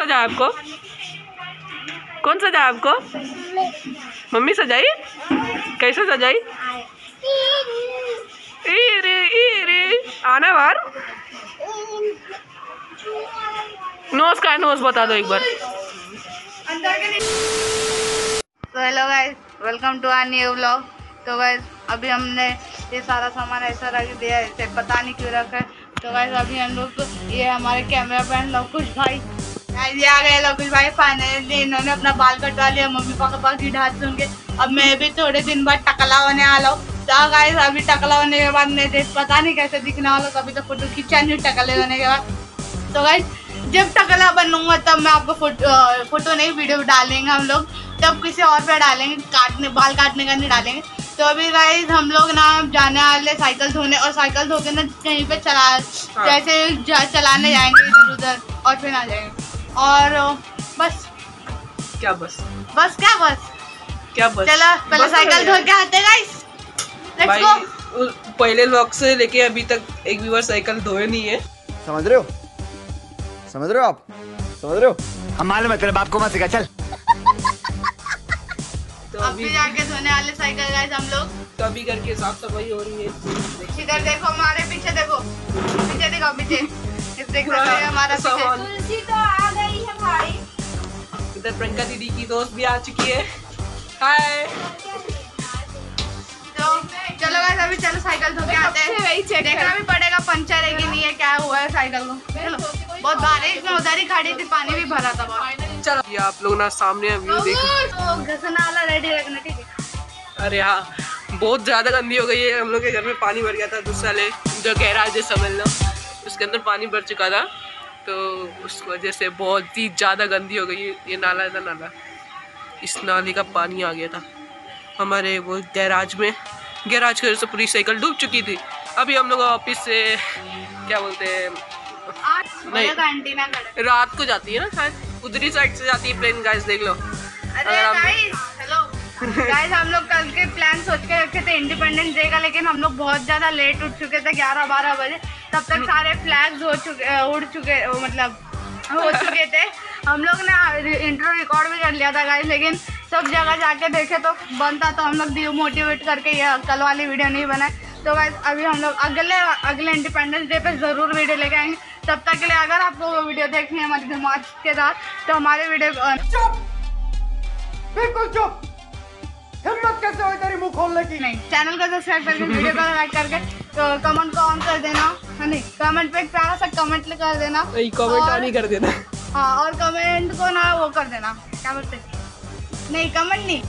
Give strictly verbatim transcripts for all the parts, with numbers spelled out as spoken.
सजाया आपको? कौन सजाया आपको? मम्मी सजाई? कैसे सजाई? इरे इरे आना बार नोज का नोज बता दो एक बार। तो hello guys, welcome to our new vlog. तो गाइस अभी हमने ये सारा सामान ऐसा रख दिया है, इसे पता नहीं क्यों रखा है। तो गाइस अभी हम लोग, ये हमारे कैमरा मैन लवकुश भाई ये आ गए। लवकुश भाई फाइनली इन्होंने अपना बाल कटवा लिया मम्मी पापा की डांट सुन के। अब मैं भी थोड़े दिन बाद टकला होने वाला हूँ। तो गाइस अभी टकला होने के बाद मैं पता नहीं कैसे दिखने वाला, कभी तो फोटो खींचा नहीं टकले होने के बाद। तो गाइस जब टकला बनूंगा तब मैं आपको फोटो फोटो नहीं वीडियो डालेंगे हम लोग, तब किसी और पे डालेंगे, काटने बाल काटने का नहीं डालेंगे। तो अभी गाइस हम लोग ना जाने वाले साइकिल धोने, और साइकिल धो के ना कहीं पे चला हाँ। जैसे जा, चलाने जाएंगे इधर उधर और फिर आ जाएंगे। और बस क्या बस बस क्या बस क्या बस चलो पहले साइकिल धो के आते गाइस, लेट्स गो। पहले व्लॉग से लेके अभी तक एक भी बार साइकिल धोए नहीं है। समझ रहे हो समझ रहे हो आप समझ रहे हो? हम मालूम है तेरे बाप को मत सिखा चल। तो अभी जाके धोने वाले साइकिल गाइस हम लोग। तो अभी करके साफ सफाई हो रही है। इधर देखो, हमारे पीछे देखो, पीछे देखो, पीछे देखो हमारा तुलसी तो आ गई है भाई। इधर प्रियंका दीदी की दोस्त भी आ चुकी है। हाय। तो चलो गाइस अभी चलो साइकिल धो के आते हैं, देखना भी पड़ेगा पंचर है कि नहीं है, क्या हुआ है साइकिल को। चलो बहुत बारिश में उधर ही खड़ी थी, पानी भी भरा था बहुत। चलो ये आप लोग ना सामने व्यू देखो। तो घसना वाला रेडी रखना, ठीक है? अरे हाँ बहुत ज्यादा गंदी हो गई है। हम लोग के घर में पानी भर गया था, दूसरा ले जो गैराज है समझ लो, उसके अंदर पानी भर चुका था। तो उस वजह से बहुत ही ज़्यादा गंदी हो गई है। ये नाला था, नाला इस नाले का पानी आ गया था हमारे वो गैराज में। गैराज की वजह से पूरी साइकिल डूब चुकी थी। अभी हम लोग ऑफिस से क्या बोलते हैं, नहीं रात को जाती है ना शायद, उधरी साइड से जाती है प्लेन। गाइस देख लो। अरे गाइस हेलो गाइस, हम लोग कल के प्लान सोच के रखे थे इंडिपेंडेंस डे का, लेकिन हम लोग बहुत ज़्यादा लेट उठ चुके थे, ग्यारह बारह बजे। तब तक सारे फ्लैग्स हो चुके उड़ चुके मतलब हो चुके थे। हम लोग ने इंट्रो रिकॉर्ड भी कर लिया था गाइस, लेकिन सब जगह जाके देखे तो बंद था। तो हम लोग डिमोटिवेट करके ये कल वाली वीडियो नहीं बनाए। तो गाइस अभी हम लोग अगले अगले इंडिपेंडेंस डे पे ज़रूर वीडियो लेके आएंगे। तब तक के लिए अगर आपको वो वीडियो देखनी है हमारी धमाकेदार, तो हमारे वीडियो चुप बिल्कुल चुप, हिम्मत कैसे हो तेरी मुंह खोलने की? नहीं, चैनल को सब्सक्राइब करके वीडियो को लाइक करके तो कमेंट को ऑन कर देना है। नहीं, कमेंट पे एक प्यारा सा कमेंट कर देना, कमेंट ऑन ही कर देना। हाँ, और कमेंट को ना वो कर देना, क्या बोलते हैं, नहीं कमेंट नहीं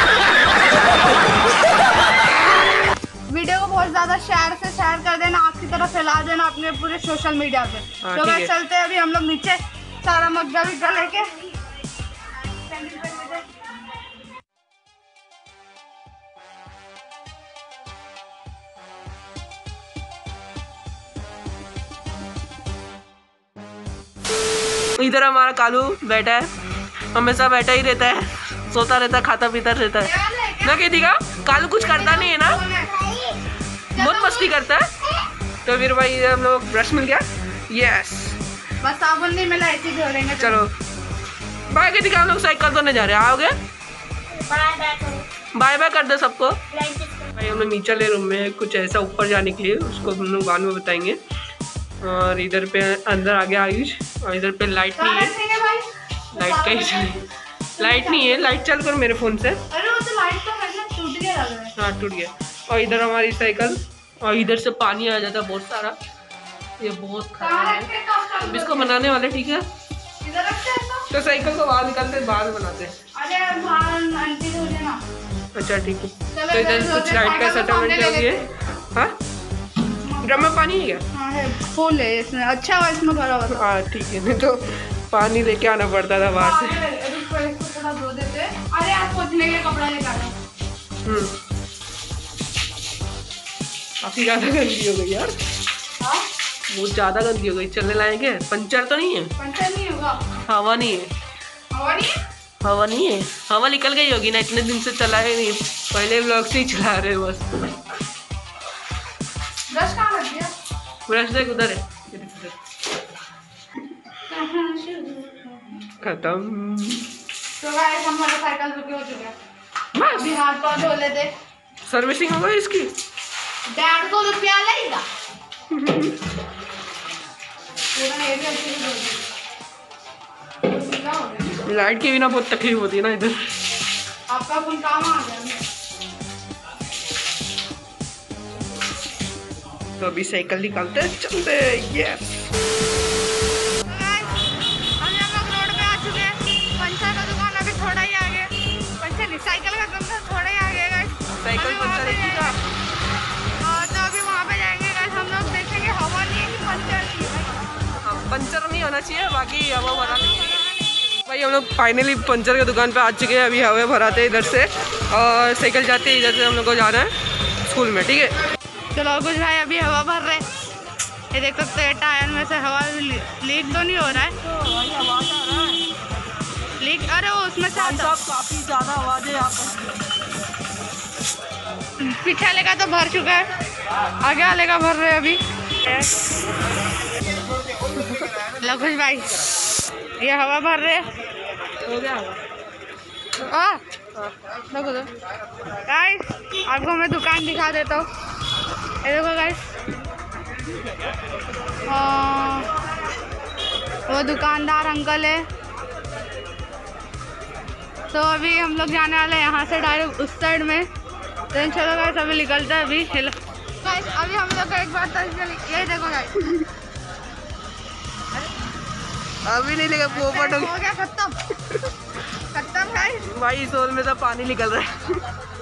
वीडियो को बहुत ज्यादा शेयर से शेयर कर देना, आपकी तरफ फैला देना अपने पूरे सोशल मीडिया पे। तो बस चलते हैं अभी हम लोग नीचे सारा मग्गा विग्गा लेके। इधर हमारा कालू बैठा है, हमेशा बैठा ही रहता है, सोता रहता है, खाता पीता रहता है ना। कहती का कालू कुछ करता नहीं है ना, बहुत मस्ती करता है। तो फिर भाई हम लोग ब्रश मिल गया, यस बस साबुन नहीं मिला, ऐसे धो लेंगे। चलो बाय। कहती का हम लोग साइकिल धोने जा रहे हैं, आओगे? बाय बाय कर दो सबको। भाई हम लोग नीचे ले रूम में कुछ ऐसा ऊपर जाने के लिए, उसको हम लोग बाद में बताएंगे। और इधर पे अंदर आ गया आयुष, और इधर पे लाइट नहीं है, लाइट कहीं लाइट नहीं है, लाइट चल कर मेरे फोन से। अरे वो तो लाइट तो है ना, टूट गया लग रहा है। हाँ टूट गया। और इधर हमारी साइकिल, और इधर से पानी आ जाता है बहुत सारा, ये बहुत खराब है। अब इसको बनाने वाले, ठीक है? तो साइकिल को बाहर निकालते हैं, बाहर बनाते हैं। अरे बाहर आंटी हो जाना। अच्छा ठीक है। तो इधर कुछ लाइट का सेटलमेंट कर दिए। हाँ ड्रम में पानी है क्या? हाँ है, फुल है इसमें, अच्छा है इसमें भरा हुआ। हाँ ठीक है, नहीं तो पानी लेके आना पड़ता था बाहर से। थोड़ा धो देते। अरे आप पोछने के लिए कपड़ा लेके आना। हम्म काफी ज्यादा गंदी हो गई यार। हाँ बहुत ज्यादा गंदी हो गई, चलने लायक है? पंचर तो नहीं है? पंचर नहीं होगा, हवा नहीं है, हवा नहीं है, हवा नहीं है, हवा निकल गई होगी ना, इतने दिन से चला है नहीं, पहले ब्लॉग से ही चला रहे बस। ब्रश कहाँ रख दिया? ब्रश देख उधर है। खत्म। तो गाइस हमारा साइकिल रुके हो चुका है, अभी हाथ पाँव धो लेते। सर्विसिंग हो गई इसकी, डेढ़ सौ रुपया लगेगा पूरा। ये भी अच्छे से धो दे। लाइट के बिना बहुत तकलीफ होती है ना इधर। आपका कौन काम आ गया? तो अभी साइकिल निकालते हैं, चलते। यस हम लोग रोड पे आ चुके हैं। पंचर का दुकान अभी थोड़ा ही आगे, पंचर नहीं साइकिल का दुकान थोड़ा ही आगे है। साइकिल पंचर एक ही था। हाँ तो अभी वहाँ पे जाएंगे गाइस। हम लोग देखेंगे हवा नहीं है कि पंचर नहीं है। हाँ, पंचर नहीं होना चाहिए, बाकी हवा भरा भाई। हम लोग फाइनली पंचर की दुकान पे आ चुके हैं। अभी हवा भराते हैं इधर से और साइकिल जाते हैं इधर से। हम लोग को जाना है स्कूल में, ठीक है। चलो कुछ भाई अभी हवा भर रहे। ये देख सकते हैं टायर में से हवा लीक तो नहीं हो रहा है, लीक। अरे वो उसमें से काफी ज्यादा आवाज है यहाँ पर। पीछे वाले का तो भर चुका है, आगे वाले का भर रहे अभी। लो कुछ भाई ये हवा भर रहे हो गया आ, देखो तो गाइस आपको मैं दुकान दिखा देता हूँ। ये देखो गाइस, वो दुकानदार अंकल है। तो अभी हम लोग जाने वाले हैं यहाँ से डायरेक्ट उस साइड में। तो चलो गाइस अभी निकलते हैं। अभी हेलो गाइस, अभी हम लोग का एक बार तो यही देखो गाइस, अभी नहीं लगा पोपट हो गया खत्म खत्म गाइस। भाई सोल में तो पानी निकल रहा है।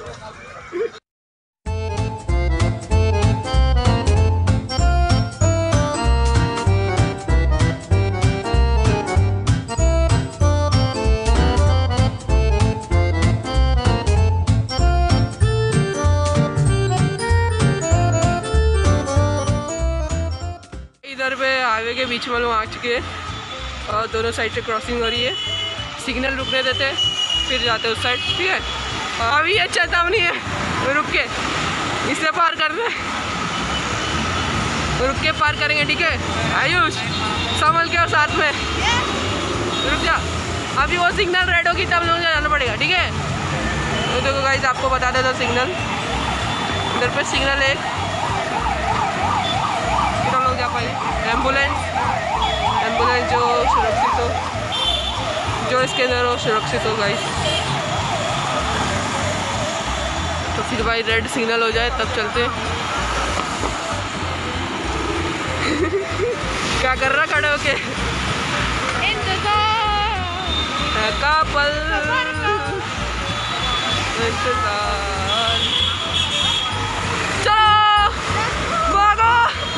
इधर पे हाईवे के बीच में लोग आ चुके हैं और दोनों साइड से क्रॉसिंग हो रही है। सिग्नल रुकने देते हैं फिर जाते हैं उस साइड, ठीक है। अभी ये चेतावनी है, रुक के इसे पार कर दे, रुक के पार करेंगे, ठीक है। आयुष संभल के और साथ में रुक जा। अभी वो सिग्नल रेड होगी तब लोगों को जाना पड़ेगा, ठीक है। तो देखो गाइस आपको बता देता सिग्नल, इधर पे सिग्नल है, फिर हम लोग जा पाए। एम्बुलेंस एम्बुलेंस जो सुरक्षित हो, जो इसके अंदर हो सुरक्षित हो गाइस। तो फिर भाई रेड सिग्नल हो जाए तब चलते। क्या कर रहा खड़े होके? का पल इंतजार। चलो भागो।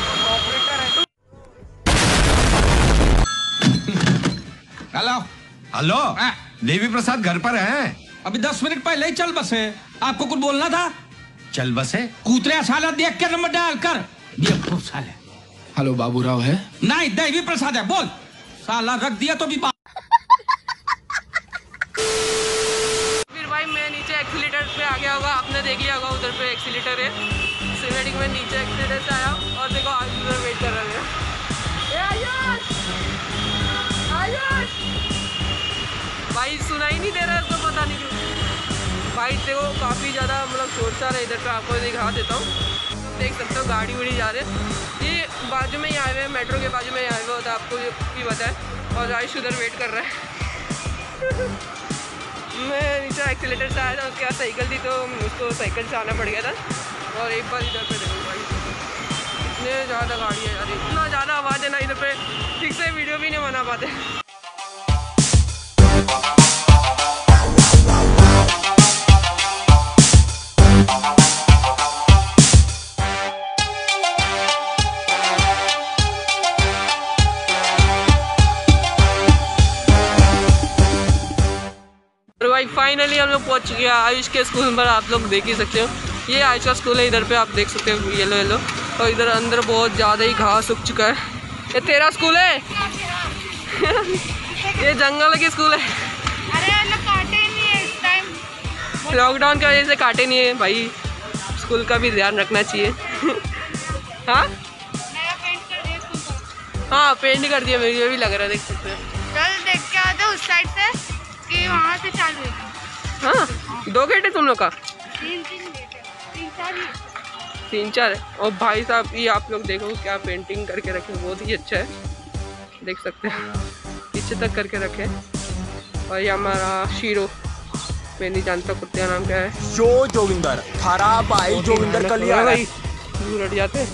हेलो हेलो, देवी प्रसाद घर पर हैं? अभी दस मिनट पहले ही चल बसे। आपको कुछ बोलना था? चल बसे। कूतरे साला देख के नंबर डाल कर दिया साले। हेलो बाबूराव है? नहीं देवी प्रसाद है, बोल। साला रख दिया तो भी बात। फिर भाई मैं नीचे एक्सीलेटर पे आ गया होगा, आपने देख लिया होगा उधर पे एक्सीलेटर है। सिनेटिक में नीचे एक्सीलेटर से आया और देखो आज उधर वेट कर रहा है। भाई सुना ही नहीं दे रहा है उसको, पता नहीं क्यों। भाई देखो काफ़ी ज़्यादा मतलब शोर सा है इधर पे, आपको दिखा देता हूँ। देख सकते हो गाड़ी उड़ी जा रहे हैं। ये बाजू में ही आए हुए हैं, मेट्रो के बाजू में ही आए हुए होता है, आपको भी पता है। और आयुष उधर वेट कर रहा है। मैं नीचे एक्सीलेटर से आया था, उसके बाद साइकिल थी तो उसको साइकिल से आना पड़ गया था। और एक बार इधर पे देखो भाई इतने ज़्यादा गाड़ी है यार, इतना ज़्यादा आवाज़ है ना इधर पे, ठीक से वीडियो भी नहीं बना पाते। भाई फाइनली हम लोग पहुंच गए आयुष के स्कूल पर। आप लोग देख ही सकते हो, ये आयुष का स्कूल है। इधर पे आप देख सकते हो येलो येलो, और इधर अंदर बहुत ज़्यादा ही घास उग चुका है। ये तेरा स्कूल है? ये जंगल की स्कूल है। अरे काटे नहीं है इस टाइम, लॉकडाउन की वजह से काटे नहीं है भाई। स्कूल का भी ध्यान रखना चाहिए। हाँ नया पेंट कर दिया स्कूल का। हाँ पेंट कर दिया, मुझे भी लग रहा है, देख सकते हो। चल देख के आते उस साइड से कि वहाँ से चालू है। हाँ, दो गेट है तुम लोग का? तीन तीन गेट है, तीन चार ही। तीन चार है। और भाई साहब ये आप लोग देखो क्या पेंटिंग करके रखे, बहुत ही अच्छा है, देख सकते हैं पीछे तक करके रखे। और ये हमारा शीरो, मैं नहीं जानता कुत्ते का नाम क्या है। जो जोगिंदर थारा भाई जोगिंदर का लिया भाई दूर हट जाते।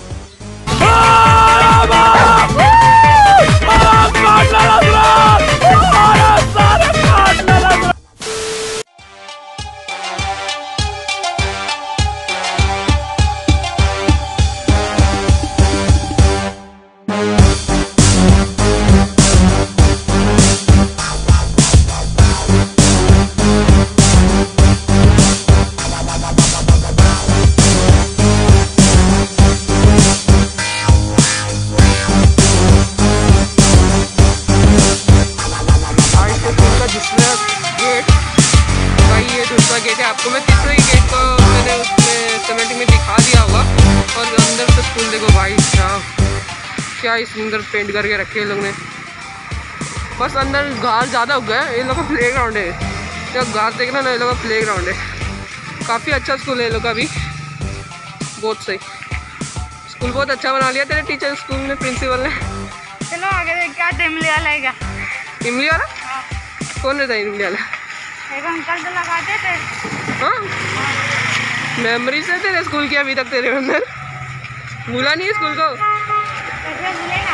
गेट है, आपको मैं तीसरे गेट को मैंने उसमें सिमेंटिंग में दिखा दिया होगा। और अंदर से स्कूल देखो भाई साहब, क्या ही सुंदर पेंट करके रखे हैं लोग ने। बस अंदर घास ज़्यादा हो गया है, ये लोग का प्ले ग्राउंड है। जब घास देखना ना, ये लोग का प्ले ग्राउंड है। काफ़ी अच्छा स्कूल है ये लोग का भी, बहुत सही स्कूल, बहुत अच्छा बना लिया तेरे टीचर स्कूल में, प्रिंसिपल ने। चलो आगे देख क्या इमली वाला है क्या? इमली वाला? कौन रहता है इमली वाला? एक अंकल तो लगाते थे। हाँ, मेमोरीज है तेरे स्कूल की अभी तक तेरे अंदर, भूला नहीं है स्कूल को? कैसे भूलेगा?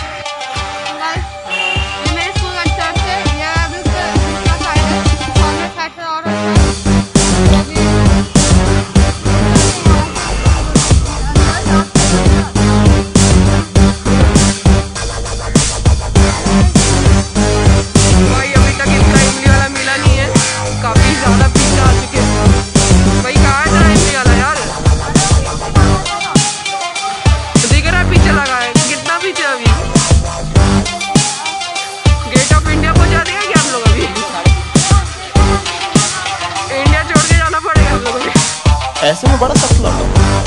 ये मेरे स्कूल का चर्च है, ये अभी उसका साइड है, सामने साइड से और अच्छा है। भाई अभी तक इसका इमली वाला मिला नहीं है, काफी ज्यादा पीछे आ चुके हैं। भाई कहाँ है तेरा इमली वाला यार? दिख रहा है पीछे लगा है, कितना पीछे अभी? गेट ऑफ इंडिया पहुंचा देगा क्या हम लोग अभी? इंडिया छोड़ के जाना पड़ेगा हम लोगों को। ऐसे में बड़ा सख्त लगता है।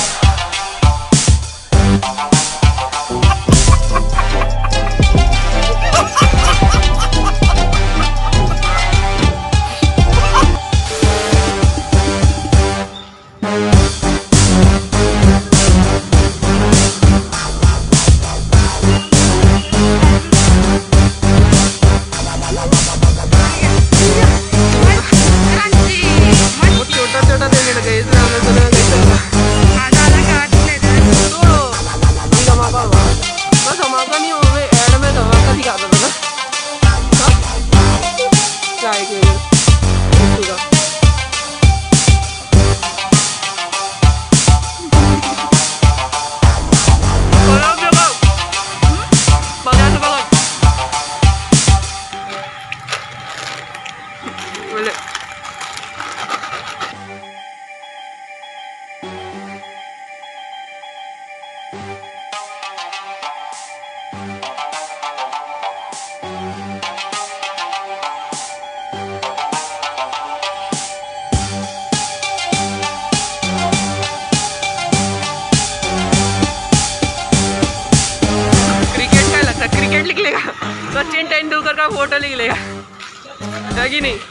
क्रिकेट लिख लेगा, सचिन तेंदुलकर का फोटो लिख लेगा, है कि नहीं?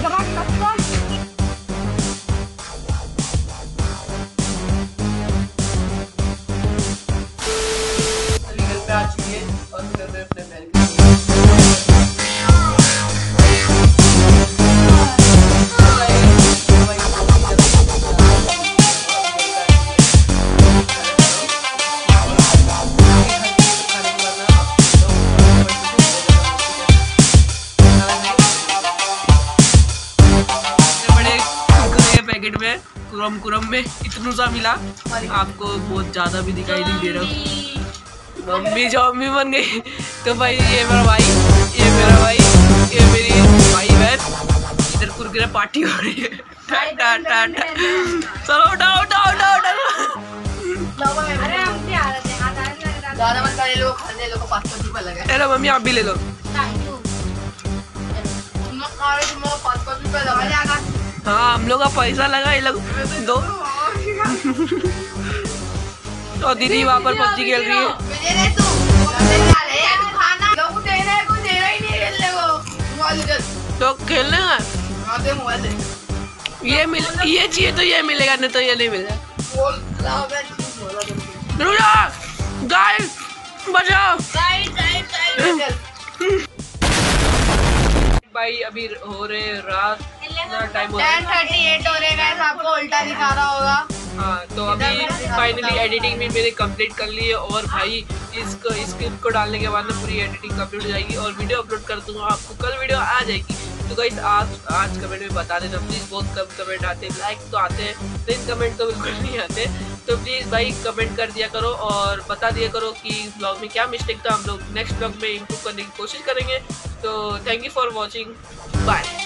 पे आ चुकी है और फिर मैं अपने बैल पैकेट में कुरम कुरम में इतना सा मिला, आपको बहुत ज़्यादा भी दिखाई नहीं दे रहा। मम्मी जो मम्मी बन गई। तो भाई ये मेरा भाई, ये मेरा भाई, ये मेरी भाई बहन, इधर कुरकुरे पार्टी हो रही है। टा टा टा टा। चलो उठाओ उठाओ उठाओ उठाओ। अरे मम्मी आप भी ले लो। हाँ हम लोग का पैसा लगा, ये लोग दो। और दीदी वहाँ पर पबजी खेल रही है। ये चाहिए तो ये मिलेगा, नहीं तो ये नहीं मिलेगा। गाइस बचाओ भाई, अभी हो रहे रात, टाइम हो टेन थर्टी एट हो रहे गाइस, आपको उल्टा दिखा रहा होगा। हाँ, तो अभी फाइनली एडिटिंग भी मैंने कंप्लीट कर ली है और भाई इसको इस क्लिप को डालने के बाद ना पूरी एडिटिंग कंप्लीट हो जाएगी और वीडियो अपलोड कर दूंगा, आपको कल वीडियो आ जाएगी। तो गाइस आज आज कमेंट में बता देना प्लीज़, बहुत कम कमेंट आते हैं, लाइक तो आते हैं लेकिन कमेंट तो बिल्कुल नहीं आते। तो प्लीज़ भाई कमेंट कर दिया करो और बता दिया करो कि ब्लॉग में क्या मिस्टेक था, हम लोग नेक्स्ट ब्लॉग में इम्प्रूव करने की कोशिश करेंगे। तो thank you for watching, bye.